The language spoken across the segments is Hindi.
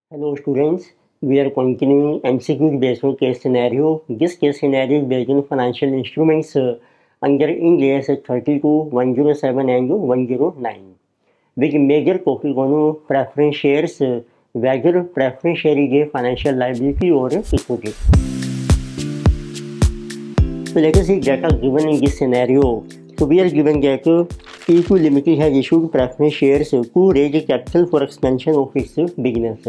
Hello students, we are continuing MCQ based on case scenario. This case scenario is based on financial instruments under Ind AS 32, 107 and 109. Which major topic on preference shares, whether preference share is a financial liability or equity. So let us see data given in this scenario. So we are given that P2 Limited has issued preference shares to raise capital for expansion of its business.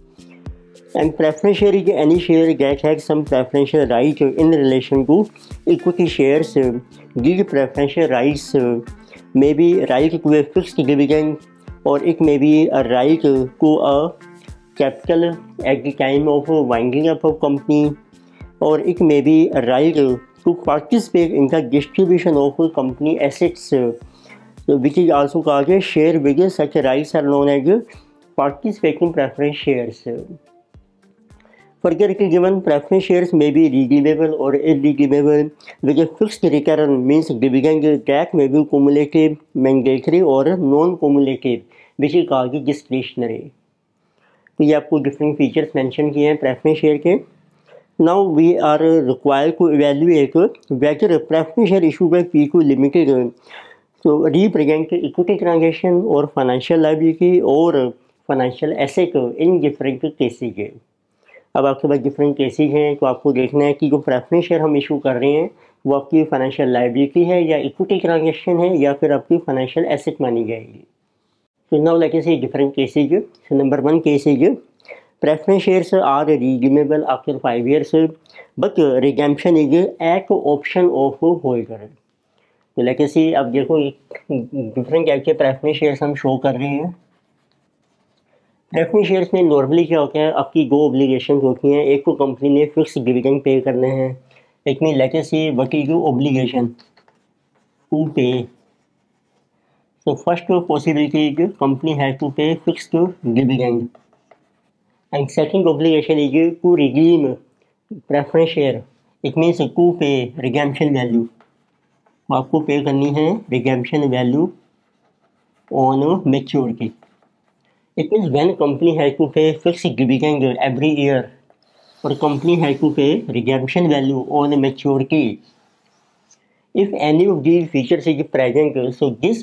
And preference share is any share that has some preferential right in relation to equity shares. These preferential rights may be right to a fixed dividend, or it may be a right to a capital at the time of winding up of company, or it may be a right to participate in the distribution of company assets, which is also called a share with such rights are known as participating preference shares. Further, it is given preference shares may be redeemable or irredeemable with a fixed return, means dividend that may be cumulative, mandatory or non-cumulative, which is called discretionary. तो ये आपको डिफरेंट फीचर्स मेंशन किए हैं प्रेफरेंस शेयर के. Now we are required to evaluate whether preference share issued by P2 Limited so represent equity transaction or financial liability or financial asset in different cases. अब आपके पास डिफरेंट केसेज हैं, तो आपको देखना है कि जो प्रेफरेंस शेयर हम इशू कर रहे हैं वो आपकी फाइनेंशियल लायबिलिटी है या इक्विटी ट्रांजेक्शन है या फिर आपकी फाइनेंशियल एसेट मानी जाएगी. So now let us see different cases. So number one case is preference shares are redeemable after 5 years, but redemption is at option of holder. तो let us see, अब देखो डिफरेंट टाइप के प्रेफरेंस शेयर्स हम शो कर रहे हैं. प्रेफरेंस शेयर्स में नॉर्मली क्या होता है, आपकी दो ऑब्लिगेशन होती हैं. एक तो कंपनी ने फिक्स डिविडेंड पे करना है. एक में let us see what is your obligation to pay. So first possibility is company has to pay fixed dividend, and second obligation is to redeem preference share. It means to pay redemption value. आपको पे करनी है redemption value on maturity. It means when company has to pay fixed dividend every year, or company has to pay redemption value on maturity. If any of these features is present, so this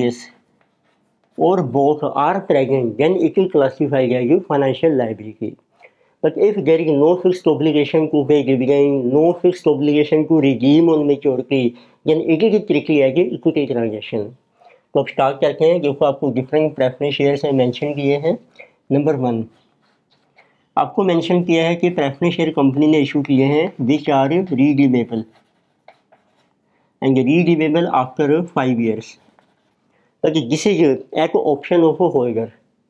or both are present, then it is classified as financial liability. But if there is no fixed obligation to pay dividend, no fixed obligation to redeem on maturity, then it is strictly as equity transaction. तो अब स्टार्ट करते हैं. देखो आपको डिफरेंट प्रेफरेंस शेयर्स मेंशन किए हैं. नंबर वन आपको मेंशन किया है कि प्रेफरेंस शेयर कंपनी ने इशू किए हैं which are redeemable and redeemable after 5 years. But this is at option of a holder.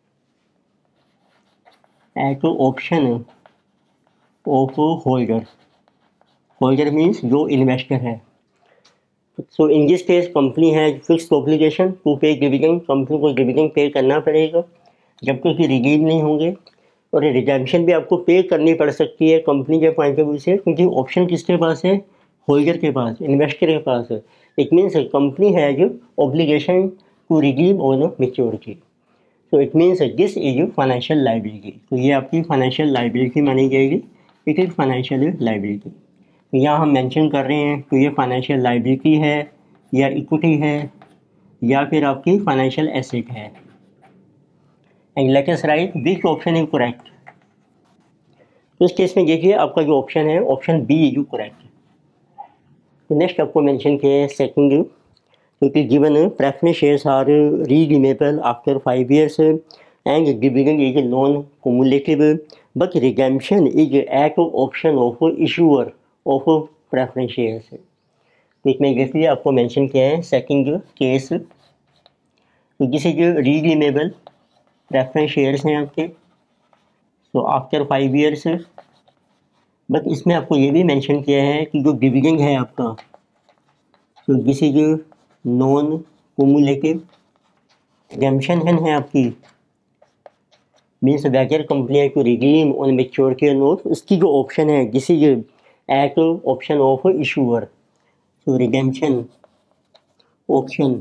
At option of a holder. Holder means जो investor है. So in this case company has fixed obligation to pay dividend. Company को dividend पे करना पड़ेगा जब तक कि redeem नहीं होंगे, और redemption भी आपको पे करनी पड़ सकती है कंपनी के पॉइंट ऑफ व्यू से, क्योंकि ऑप्शन किसके पास है, होल्डर के पास, इन्वेस्टर के पास है. It means company has obligation to redeem on maturity. So it means this is financial liability. तो ये आपकी फाइनेंशियल लायबिलिटी मानी जाएगी. It is financial liability. तो यहाँ हम मेंशन कर रहे हैं तो ये फाइनेंशियल लायबिलिटी है या इक्विटी है या फिर आपकी फाइनेंशियल एसेट है. And let us write which option is correct. तो इस केस में देखिए आपका जो ऑप्शन है ऑप्शन बी इज करेक्ट. तो नेक्स्ट आपको मेंशन किया है सेकंड, क्योंकि given preference shares are redeemable after 5 years and dividend is non-cumulative, but redemption is at option of issuer of preference shares. तो इसमें देखिए आपको मेंशन किया है सेकंड केस. तो this is redeemable preference shares हैं आपके. तो आफ्टर 5 years, बट इसमें आपको ये भी मेंशन किया है कि जो डिविडेंड है आपका, तो this is non cumulative. redemption है आपकी means whether company to redeem on maturity और नोट. उसकी जो ऑप्शन है this is at option of issuer. तो redemption ऑप्शन,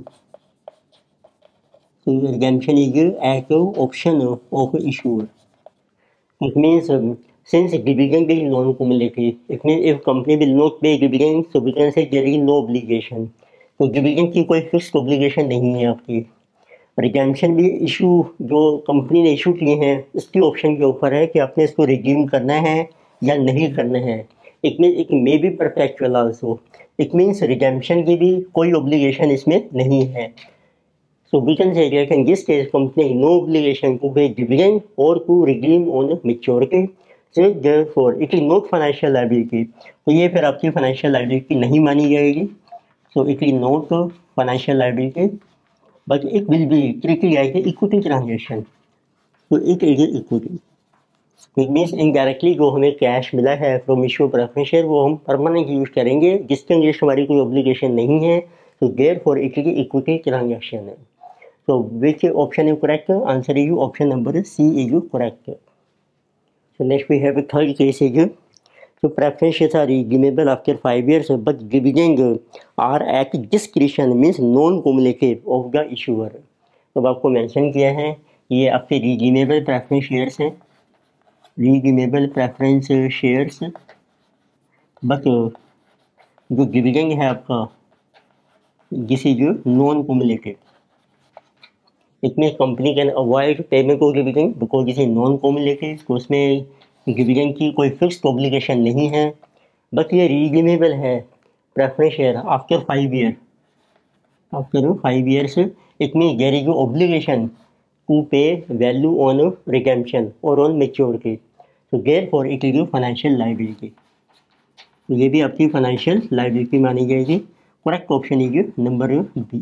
तो redemption is at option of issuer. It means since dividend is non-cumulative, it means if company will not pay dividend, so we can say there is no obligation. तो डिविडेंड की कोई फिक्स्ड ऑब्लिगेशन नहीं है आपकी। रिडेम्पशन भी इशू जो कंपनी ने इशू किए हैं उसकी ऑप्शन के ऊपर है कि आपने इसको रिडीम करना है या नहीं करना है। It mean it may be perpetual also. It means redemption की भी कोई ऑब्लिगेशन इसमें नहीं है। So we can say that in this case, company has no obligation to pay dividend or to redeem on maturity. So therefore, it is not financial liability. तो ये फिर आपकी financial liability नहीं मानी जाएगी. So it is not financial liability, but it will be treated like an equity transaction. So it is equity. It means indirectly जो हमें कैश मिला है फ्रॉम इशू प्रेफरेंस शेयर वो हम परमानेंट यूज करेंगे जिसके अगेंस्ट हमारी कोई ऑब्लिगेशन नहीं है। तो therefore it is equity transaction है। So which option is correct? Answer is option number C is correct. So next we have a third case is so preference shares are redeemable after 5 years but dividend are at discretion means non-cumulative of the issuer. तो आपको मेंशन किया है ये आपके redeemable preference shares हैं, redeemable preference shares but जो डिविडेंड है आपका दिस इज non-cumulative. इसमें company can avoid payment of dividend because this is non-cumulative, तो उसमें डिविडेंड की कोई फिक्स्ड ऑब्लिगेशन नहीं है बट ये रिडीमेबल है preference share after 5 year. After 5 years it mean there is obligation to pay value on redemption और ऑन मैच्योरिटी। तो therefore it is financial liability. तो ये भी आपकी फाइनेंशियल लायबिलिटी मानी जाएगी। Correct option is number B.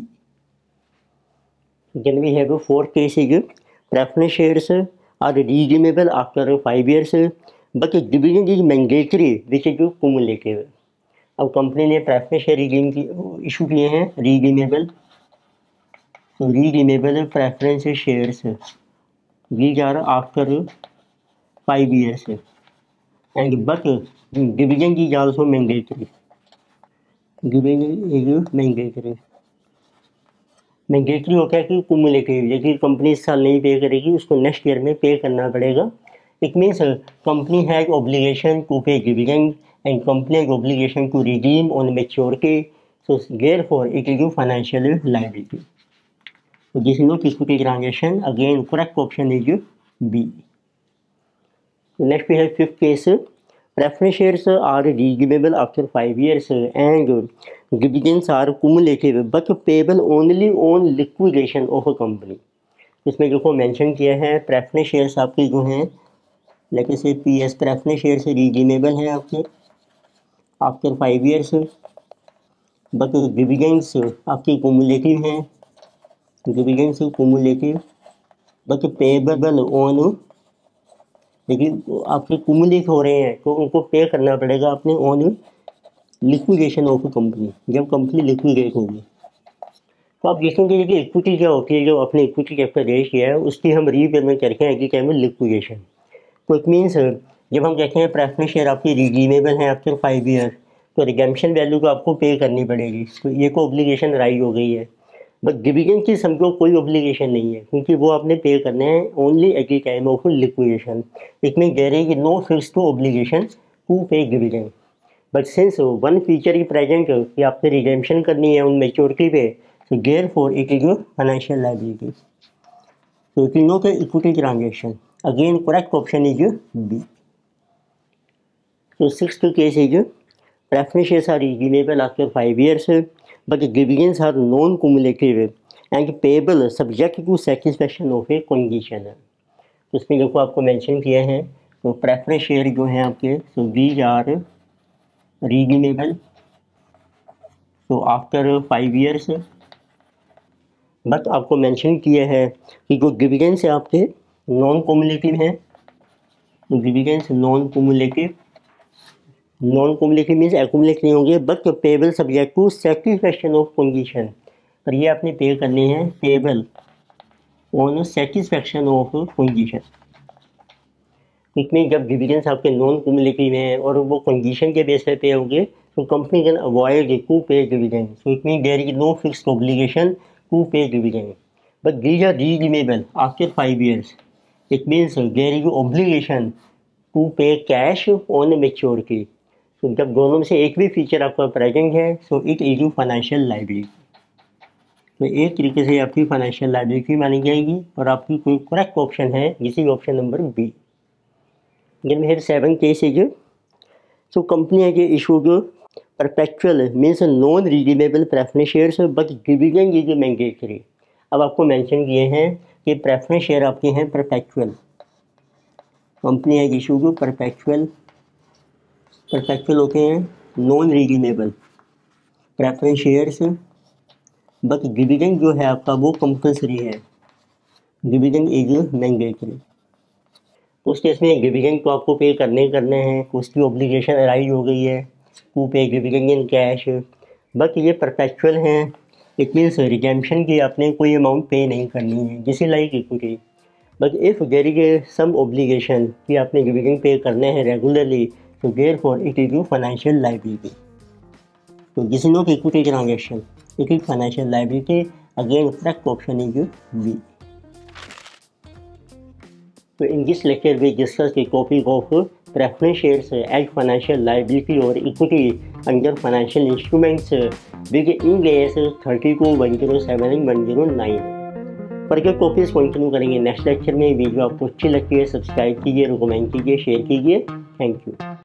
Then we have a fourth case is preference shares are redeemable after 5 years but dividend is mandatory which is cumulative. अब कंपनी ने प्रेफरेंस शेयर रिडीम की इशू किए हैं रिडीमेबल। तो redeemable preference shares these are after 5 years and but dividend is also mandatory. Dividend is mandatory. Mandatory होता है कि कुमुलेटिव, यदि कंपनी इस साल नहीं पे करेगी उसको नेक्स्ट ईयर में पे करना पड़ेगा। It means company has obligation to pay dividend and company has obligation to redeem on maturity. So therefore it is financial liability. तो this is not equity transaction. Again correct option is B. Next we have fifth case preference shares are redeemable after 5 years and dividends are cumulative but payable only on liquidation of a company. इसमें जो मेंशन किया है प्रेफरेंस शेयर्स आपके जो हैं लेके से पीएस प्रेफरेंस शेयर्स रिडीमेबल हैं आपके आफ्टर 5 years बट डिविडेंड्स आपकी कुमुलेटिव हैं। Dividends cumulative but payable on, लेकिन आपके कुमुलेट हो रहे हैं तो उनको पे करना पड़ेगा आपने ऑन लिक्विडेशन ऑफ कंपनी, जब कंपनी लिक्विडेट होगी। तो आप देखेंगे कि इक्विटी क्या होती है, जो अपने इक्विटी कैपिटल रेज किया है उसकी हम रीपेमेंट करके हैं कि क्या है लिक्विडेशन। तो इट मीन्स जब हम कहते हैं प्रेफरेंस शेयर आपकी रिडीमेबल है आफ्टर 5 ईयर तो रिडेम्पशन वैल्यू को आपको पे करनी पड़ेगी, तो ये को ऑब्लिगेशन राइज हो गई है। बट डिविडेंड की समझो कोई ऑब्लिगेशन नहीं है क्योंकि वो आपने पे करने हैं only at the time of liquidation. It mean there is no fixed to obligation to pay dividend. But since one feature is present कि आपने रिडेम्पशन करनी है उन मैच्योरिटी पे, so therefore it is a financial liability. So it is not an equity transaction. Again correct option is B. So sixth case is preference shares are redeemable after 5 years but dividends are non-cumulative and payable subject to satisfaction of a condition. तो इसमें देखो आपको मेंशन किया है तो प्रेफरेंस शेयर जो हैं आपके so these are redeemable so after 5 years but आपको मेंशन किया है कि जो डिविडेंड्स है आपके नॉन कुमुलेटिव हैं। Dividends non cumulative means accumulate नहीं होंगे but payable subject to satisfaction of condition, पर ये आपने पे करने हैं payable on satisfaction of condition. इसमें जब डिविडेंड्स आपके नॉन कुमुलेटिव हैं और वो कंडीशन के बेस पे पे होंगे तो company can avoid to pay dividend. So it mean there is no fixed obligation to pay dividend, but these are redeemable after 5 years. It means there is obligation to pay cash on maturity. तो जब दोनों में से एक भी फीचर आपका प्रेजेंट है so it is you financial liability. तो एक तरीके से आपकी फाइनेंशियल लायबिलिटी मानी जाएगी और आपकी कोई करेक्ट ऑप्शन है जिस is option number B. Then we have 7 cases. So company has issued perpetual means non-redeemable preference shares but dividend is mandatory। अब आपको मेंशन किए हैं कि प्रेफरेंस शेयर आपके हैं perpetual. Company has issued perpetual होते हैं non redeemable preference shares but dividend जो है आपका वो कंपलसरी है, डिविडेंड इज मैंडेटरी। उस केस में डिविडेंड तो आपको पे करने हैं, उसकी ऑब्लिगेशन अराइज हो गई है to pay dividend in cash, but ये परपेचुअल हैं। इट मीन्स रिडेम्पशन की आपने कोई अमाउंट पे नहीं करनी है जिसे like equity. But if there is some obligation कि आपने डिविडेंड पे करने हैं रेगुलरली तो therefore it is you financial liability. तो this is not equity transaction, it is financial liability. Again correct option is B. So in this lecture we discuss the topic of preference shares as financial liability or equity under financial instruments with Ind AS 321071 and 109। Further topics continue करेंगे नेक्स्ट लेक्चर में। वीडियो आपको अच्छी लगती है सब्सक्राइब कीजिए, रिकमेंड कीजिए, शेयर कीजिए। Thank you.